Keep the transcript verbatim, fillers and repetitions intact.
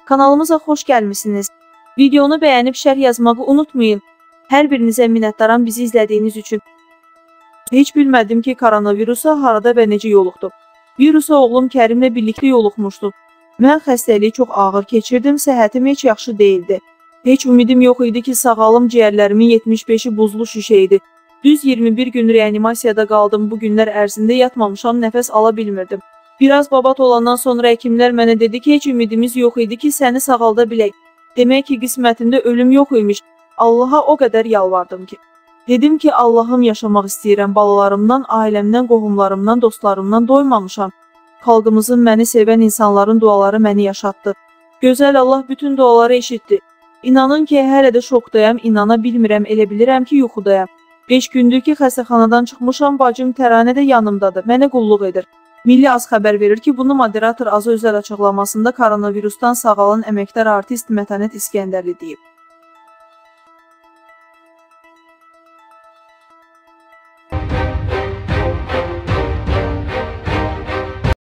Kanalımıza xoş gəlmisiniz. Videonu bəyənib şərh yazmağı unutmayın. Hər birinizə minnətdaram bizi izlədiyiniz üçün. Heç bilmədim ki, koronavirusa harada və necə yoluxdum. Virusa oğlum Kərimlə birlikdə yoluxmuşdu. Mən xəstəliyi çox ağır keçirdim, səhhətim heç yaxşı deyildi. Heç ümidim yox idi ki, sağalım, ciyərlərimin yetmiş beşi buzlu şüşə idi. Düz iyirmi bir gün reanimasiyada qaldım, bu günlər ərzində yatmamışam, nəfəs ala bilmirdim. Biraz babat olandan sonra həkimlər mənə dedi ki, heç ümidimiz yox idi ki, səni sağalda bilək. Demək ki, qismətində ölüm yox imiş. Allaha o qədər yalvardım ki. Dedim ki, Allahım, yaşamaq istəyirəm, balalarımdan, ailəmdən, qohumlarımdan, dostlarımdan doymamışam. Xalqımızın, məni sevən insanların duaları məni yaşatdı. Gözəl Allah bütün duaları eşitdi. İnanın ki, hələ də şokdayam, inana bilmirəm, elə bilirəm ki, yuxudayam. beş gündür ki, xəstəxanadan çıxmışam, bacım Təranə də yanımdadır, mənə qulluq edir. Milli Az xəbər verir ki, bunu moderator Azı özəl açıqlamasında koronavirusdan sağalan əməkdar artist Mətanət İskəndərli deyib.